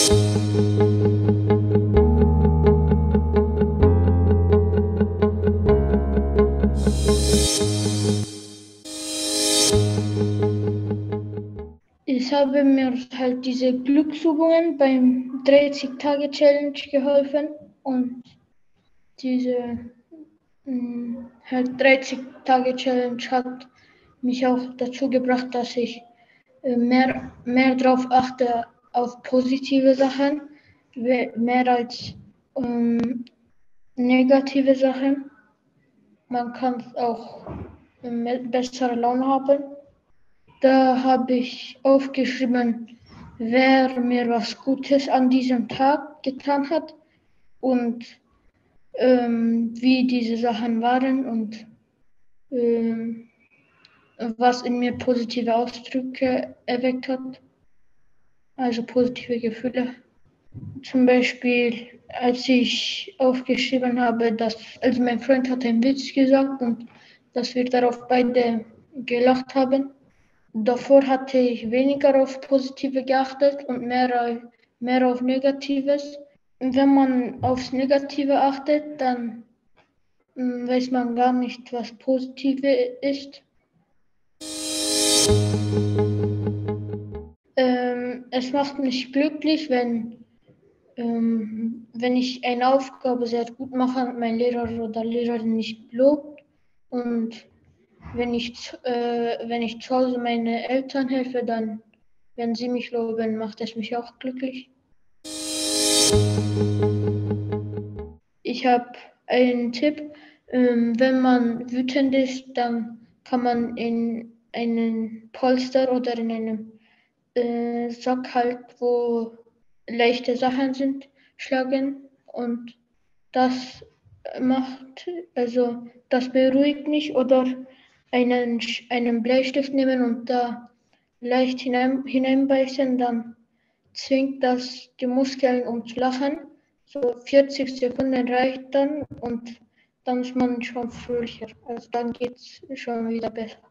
Ich habe mir halt diese Glücksübungen beim 30-Tage-Challenge geholfen und diese halt 30-Tage-Challenge hat mich auch dazu gebracht, dass ich mehr darauf achte, auf positive Sachen, mehr als negative Sachen. Man kann auch bessere Laune haben. Da habe ich aufgeschrieben, wer mir was Gutes an diesem Tag getan hat und wie diese Sachen waren und was in mir positive Ausdrücke erweckt hat, also positive Gefühle. Zum Beispiel, als ich aufgeschrieben habe, also mein Freund hat einen Witz gesagt und dass wir darauf beide gelacht haben. Davor hatte ich weniger auf Positive geachtet und mehr auf Negatives. Und wenn man aufs Negative achtet, dann weiß man gar nicht, was Positive ist. Es macht mich glücklich, wenn ich eine Aufgabe sehr gut mache und mein Lehrer oder Lehrerin mich lobt und wenn ich zu Hause meine Eltern helfe, dann, wenn sie mich loben, macht es mich auch glücklich. Ich habe einen Tipp. Wenn man wütend ist, dann kann man in einen Polster oder in einem Sack halt, wo leichte Sachen sind, schlagen und das das beruhigt mich oder einen Bleistift nehmen und da leicht hineinbeißen, dann zwingt das die Muskeln um zu lachen. So 40 Sekunden reicht dann und dann ist man schon fröhlicher. Also dann geht es schon wieder besser.